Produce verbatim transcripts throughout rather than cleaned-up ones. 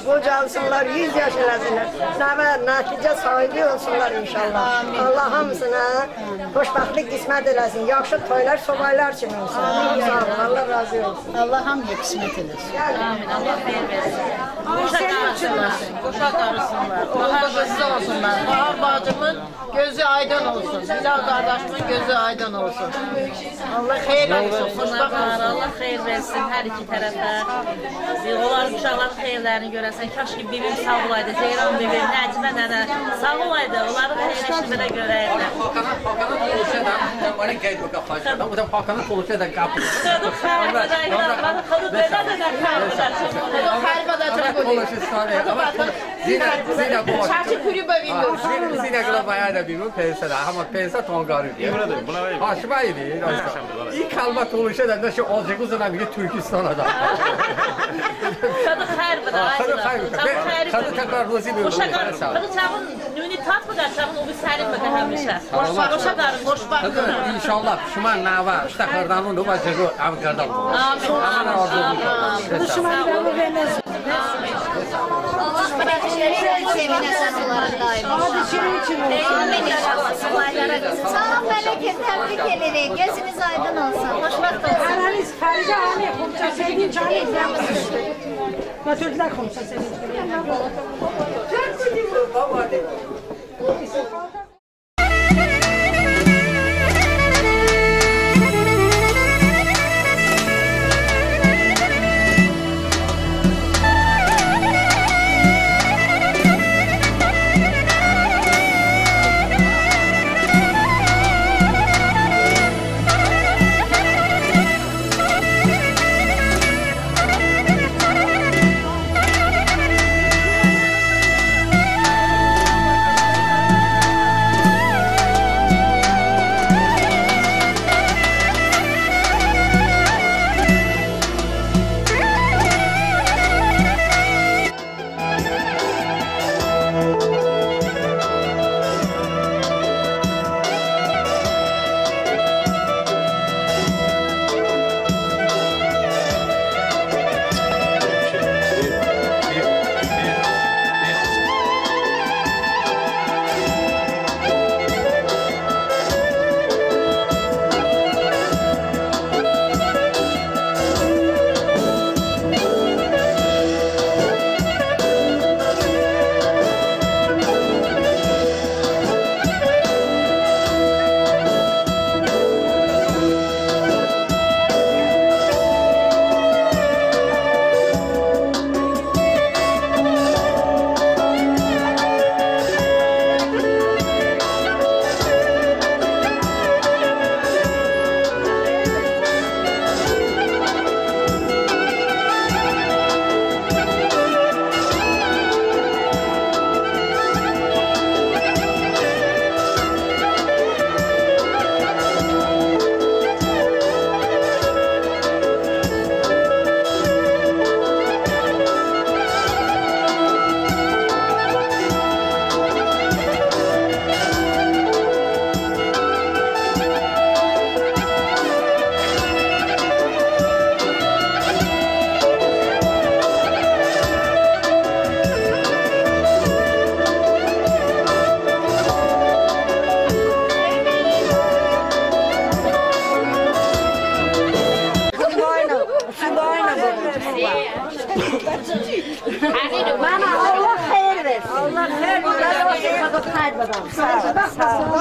qocalsınlar, yüz yaş eləsinlər. Nəvə, nəticə sahibi olsunlar inşallah. Allah hamısına xoşbəxtlik qismət eləsin. Yaxşı toylar, sobaylar kimi olsun. Sağ olun, Allah razı olsun. Allah hamıya qismət eləsin. Amin, Allah xeyir versin. Qoşa qarışsınlar, qoşa qarışsınlar. Bahar qızı olsunlar. Bahar bacımın gözü aydın olsun. Bilal qardaşımın gözü aydın olsun. Allah xeyir versin, xoşbəxt olsun. Allah xeyir versin hər iki tərəfə. Onların uşaqların xeyirlərini görəsən. Kaş ki bibim sağ olaydı, Ceyran bibim, Nəcmə nənə sağ olaydı. Onların xeyirləşini də görəydi. Hakanın polisi də, bana qeyd bu qapacaqdan. Bu da Hakanın polisi də qapır. Xuduk xəribədəydi, bana xuduk belədir də xəribədəydi. Xuduk xəribədəydi. Polisi stane, ama zina, zina bu. Çarşı kulübə vindir. Zina qıla bayağı da bilmem pensa da, ama pensa ton qarib. Hoşuma idi. İlk kalma polisi də nəşə olacaq uzana bir Türkistan'a da. Xuduk xəribədəydi. Xuduk xəribədəydi. Xuduk tekrar rozi bir Qoşa qarın, xuduk çağın, nünü tat mı qaçağın, o bir sərin mi həmişə. Qoşa qarın, xoşbaxt. İnşallah şuma nava, işte qardanın da bacağı am qardan. Amin. Düşmanlarını verməsin. Allah bərəkətləri sevinəsən onların daima. Hadi senin için olsun. Amin inşallah. Salaylara qızım. Sağ ol, bərəkət, təbrik edirik. Gözünüz aydın olsun. Xoşbəxt olsun. Analiz, xaricə hamıya xumça sevdiğin canı izləmişsin. Ya Türklər xumça sevdiğin. Mama Allah xeyir versin. Allah xeyir versin. Xuduk xeyir versin. Sağ ol.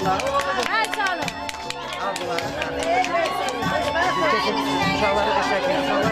Hə, çalın. Uşaqları qəşəngdir. Uşaqlar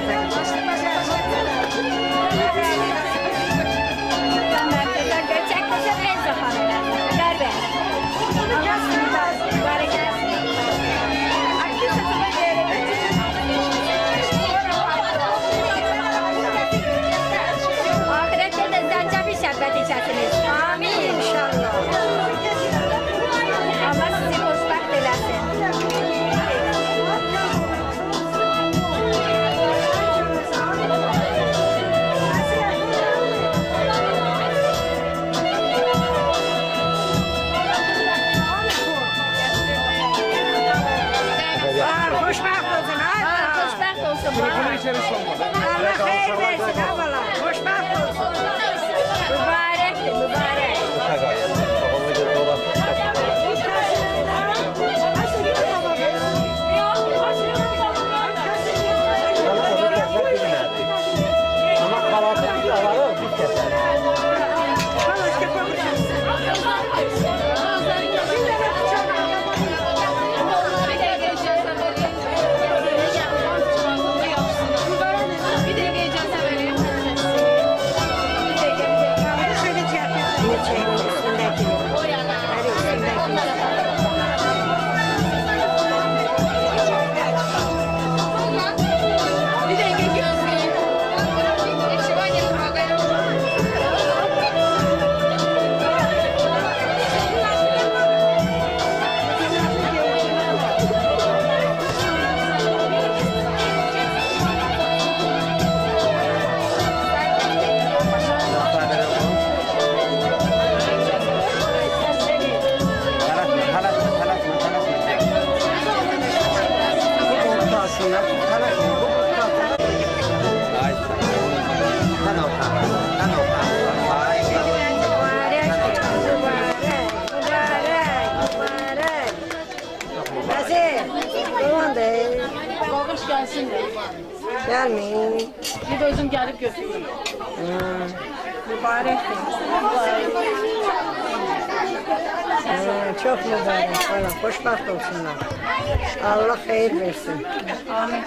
Allah xeyir versin abala. Xoşbəxt olsun. Mübarəkdir, mübarək. Ama kalatı bir alalım, bir keser. Gelmeyin. Bir de özüm gelip götürürüm. Hmm. Mübarektir. Hmm, çok mübarek. Allah hoşbaht olsunlar. Allah hayır versin. Amin.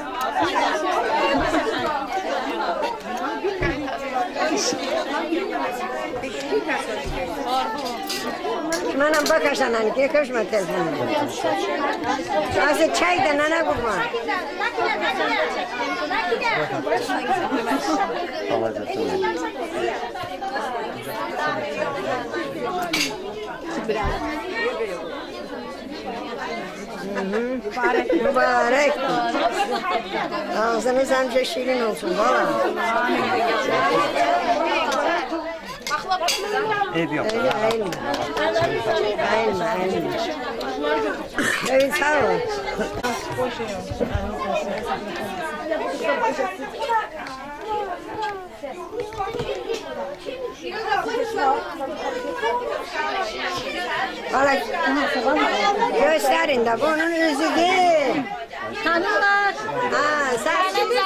Mənəm baxarsan hani ki, köşmə telefonunu. Azı çay da nana kurban. Mübarek, mübarek. Ağzınız amca şirin olsun valla. Ev yok. Öyle eğilme. Eğilme, eğilme. Evet, sağ ol. Valla gösterin de bunun yüzü değil. Tanırlar. Ha, sen şimdi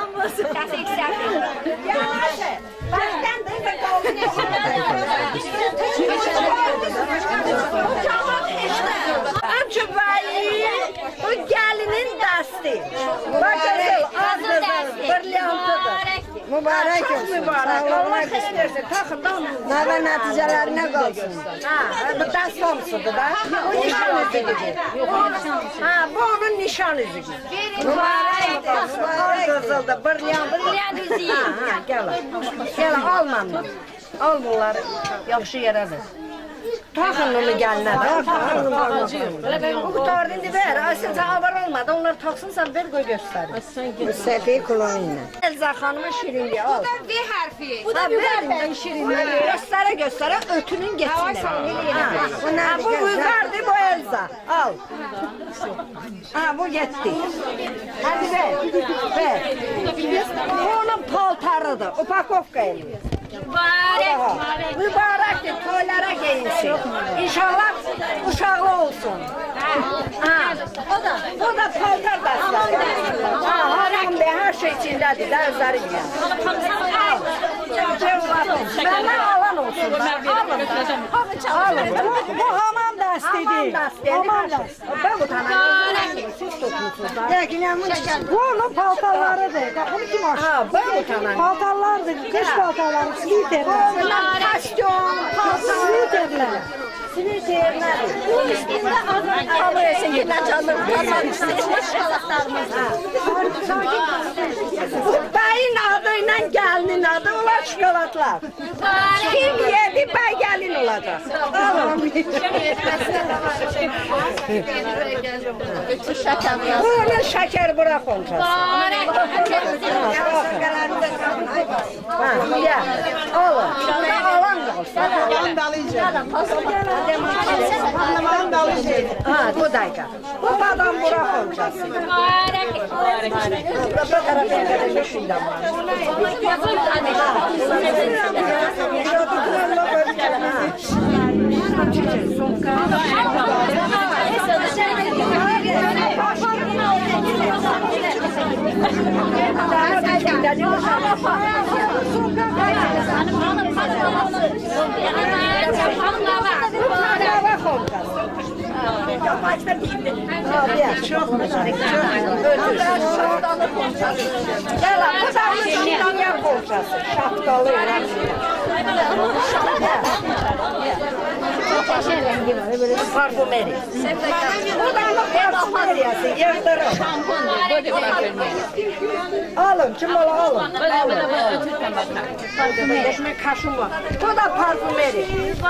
Amcıbayı, bu gelinin dasti. Bakın, azdır, brilyantıdır. mübarek olsun. Mübarek, Allah xeyir versin, taxın da onun. Nava neticelerine kalsın. Ha, bu dast hamısıdır da. O nişan üzüdür. Ha, bu onun nişan üzüdür. Mübarek, al qızıldır, brilyant. Brilyant üzüyü. Ha, ha, gəl. Gəl, almamla. Al bunları, yaxşı yerə ver. Taxın onu gəlinə də. Bu qutardı indi ver, aslında avar olmadı. Onlar taxsınsan ver, qoy göstərin. Sefi kulonuyla. Elza xanımın şirinliği al. V harfi. Bu da verin şirinliği. Göstərə göstərə ötünün geçsinler. Ha, bu Vüqar'dı, bu Elza. Al. Ha, bu gitti. Hadi ver. Ver. Bu onun paltarıdır. Upakovka eliyor. Mübarek. Mübarektir, toylara giyinsin. İnşallah uşaqlı olsun. Ha, o da, bu da paltar dəstəsi. Ha, haram bey, her şey içindədir, də özləri bilir. Al, cevlatın, məndən alan olsun. Alın, alın. Bu, bu hamam da lastiği değil. Aman lastiği. Ben utanamıyorum. Siz tutmuşsunuz. Bunu paltarlarıdır. Bunu kim açtı? Ha, ben utanamıyorum. Paltarlardır. Kış paltarları. Sviterler. Kostüm, paltar. Sviterler. Sviterler. Bu üstünde adın kalıyorsun. Yine canım. Bu beyin adıyla gelinin adı olan çikolatlar. Kim yedi bey gelin olacak. Alın. Bunun şeker bırak olacak. Ya, alın. Alan da olsun. Alan da alacağım. Alan da alacağım. Ha, bu dakika. Bu adam bırak olacak. Bu tarafa kadar yaşından var. Çok güzel. Gel lan, bu da şapkalı kolçası. Şapkalı. Parfümeri. Bu da parfümeriyası. Yerdırın. Alın, çımbalı alın. Parfümeri. Kaşım var. Bu da parfümeri.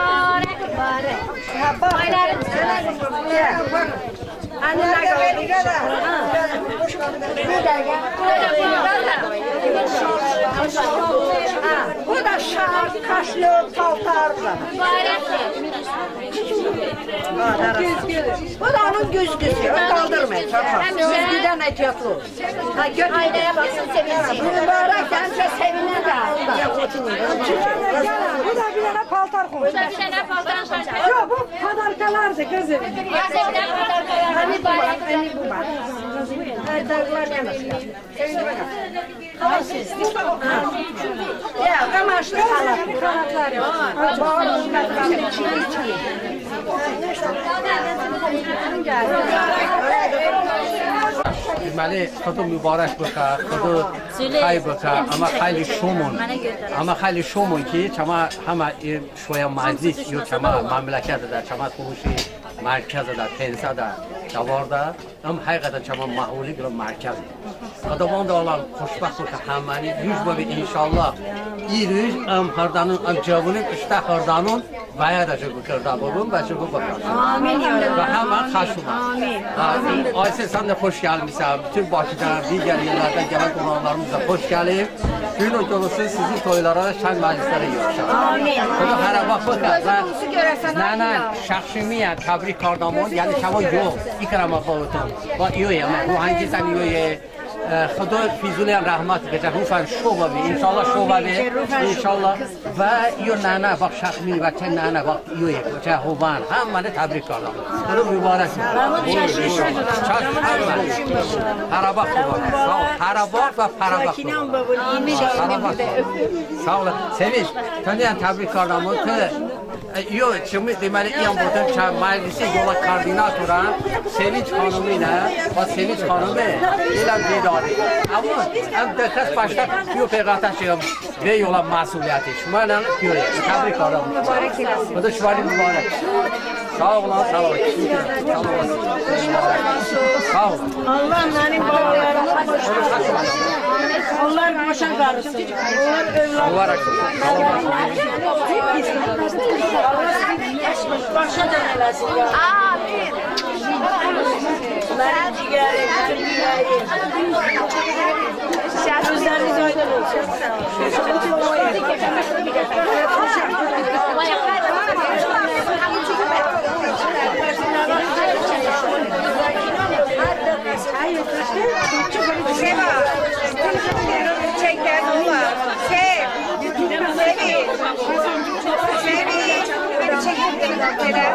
Ha, bak. Ya, bak. Anneler geldi kadar. Bir dakika. Bu da şark, kaşlı, paltarlı. Bu da onun güzgüsü. O kaldırmayın. Güzgüden ehtiyatlı ol. Aynaya baksın sevinsin. Mübarek bence sevinir de. Bu da bir tane paltar koymuş. Bu da bir tane paltar koymuş. Yok bu padarkalardı kızım. Hani bu var, hani bu var. Padarkalar ne mesela? Ya kamaşlı kanat. Kanatlar yok. Bağlı kanatlar. Çiğ çiğ. Deməli, xudu mübarək bəqa, xudu xay bəqa, amma xayli şomun. Amma xayli şomun ki, çama hama şoya məclis, yox çama məmləkədə də, çama qonşu mərkəzdə də, pensada da var da, amma həqiqətən çama mahuli bir mərkəzdir. Xudavand olan xoşbəxt bəqa həməni yüz və inşallah İrüz am hardanın am cavunun işte hardanın bayağı da çok kırda bugün ve çok bakar. Amin ya Rabbi. Ve hemen kaşıma. Amin. Ayşe sen de hoş gelmişsin. Bütün başlıklar diğer yerlerden gelen konuklarımıza hoş geldin. Gün olsun sizin toylara, şen meclislere görüşürüz. Amin. Bunu her vakit bakar. Ne ne şahsimiye tebrik kardamon yani şama yok. İkrama bağıtım. Bak iyi ya. Bu hangi sen iyi خدا فیزولی رحمت بده روفن شوبه بی انشالله شوبه بی انشالله و یو نانه با شخمی و چه نانه با یوی چه هوان هم من تبریک کردم رو مبارک هرابا خوبه هرابا و پرابا خوبه sağ ol Sevinç kendine tebrik kardam Yo, şimdi demeli iyi anladım ki meclisi yola koordinatora Sevinç Hanım'ı ile ve Sevinç Hanım'ı ilan vedadi. Ama hem de kız başta yok peygamber şeyim ve yola masumiyeti. Şumayla diyor. Tebrik ederim. Bu da şumayla mübarek. Sağ olun, sağ olun. Sağ olun. Sağ olun. Allah benim babalarımı onlar boşa karışsın. Onlar evlat. Mübarek. Başa dönülesin ya. Amin. Benim ciğerim, bütün ciğerim. Gözleriniz aydın olsun. Seva, çekler var. Sev, Sevi, Sevi, çekler.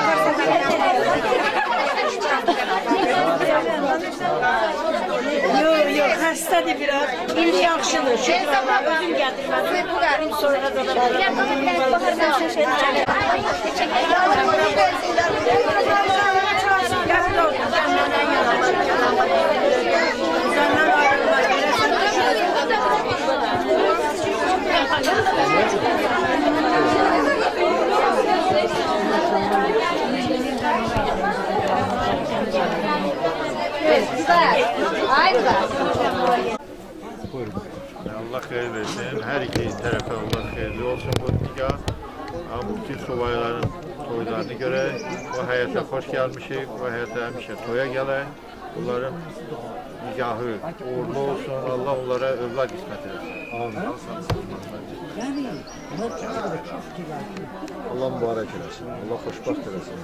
Yok yok hastadır biraz. İndi yaxşıdır. Şu zaman özüm gətirməm. Bu sonra da. bütün subayların toylarını görək. Bu həyətə xoş gəlmişik. Bu həyətə həmişə toya gələk. Bunların nikahı uğurlu olsun. Allah onlara övlad qismət etsin. Allah mübarək eləsin. Allah xoşbəxt eləsin.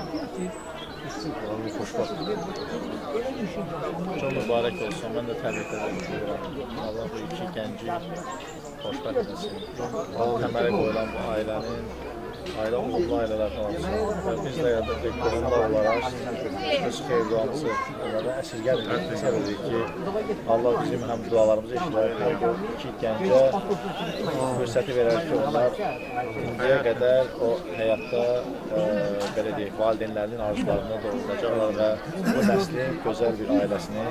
Allah xoşbəxt eləsin. Çok mübarek olsun. Ben de tebrik ederim. Allah bu iki genci xoşbəxt eləsin. Təməli qoyulan bu ailənin ailə uğurlu ailələrdən olsun. Biz də yadırdık, qohumlar olaraq öz xeyirduamızı onlara əsirgədik. Təsəvvür edik ki, Allah bizim həm dualarımızı eşitlər, bu iki gəncə fürsəti verər ki, onlar indiyə qədər o həyatda belə deyək, valideynlərinin arzularına doğrulacaqlar və bu nəslin gözəl bir ailəsini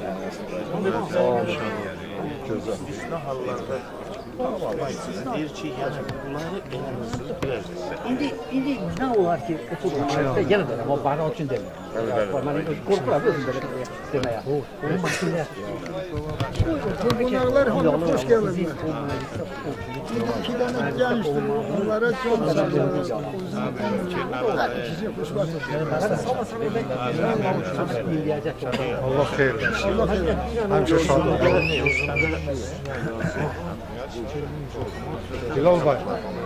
gözəl. Nə hallarda deyir ki, yəni bunları elimizdə biraz İndi, indi nə olar ki, oturur, yenə də, amma bana üçün demir. Mən qorxuram özüm belə deməyə. Bunlar hamı hoş geldin. İki tane gençti, onlara çok Allah xeyir versin. Həmişə şad olun. Bilal bəy.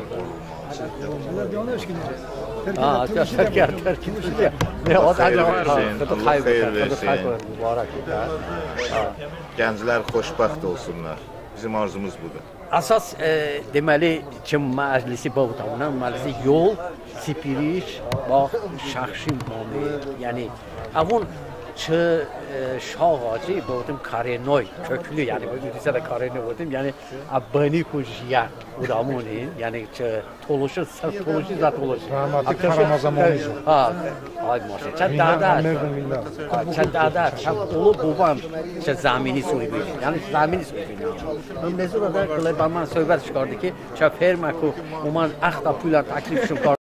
Aa, Türkiye, Türkiye. Ne o da xeyir versin. Gənclər xoşbəxt olsunlar. Bizim arzumuz budur. Əsas e, deməli ki, məclisi bu tamamdan məclisi yol, sipiriş, bax, şəxsi müamil, yəni avun çı şah ağacı buldum karenoy köklü yani bu yüzde de karenoy buldum yani abani kuşya udamonin yani çı toluşu toluşu zat toluşu Rahmatli Karamazamoniz ha ay maşallah çat dada çat dada çat olu babam çat zamini soydu yani zamini soydu ben mezura da klebaman söhbət çıxardı ki çat ferma ku uman axta pula taklif şun